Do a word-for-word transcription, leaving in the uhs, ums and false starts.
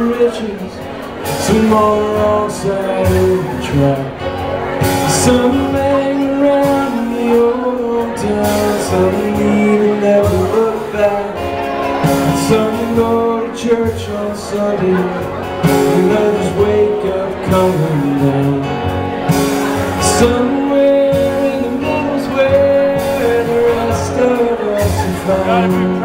riches, some on the wrong side of the track. Some hang around the old hometown, some leave and never look back. Some go to church on Sunday, and others wake up coming down. Somewhere in the middle's where the rest of us are found.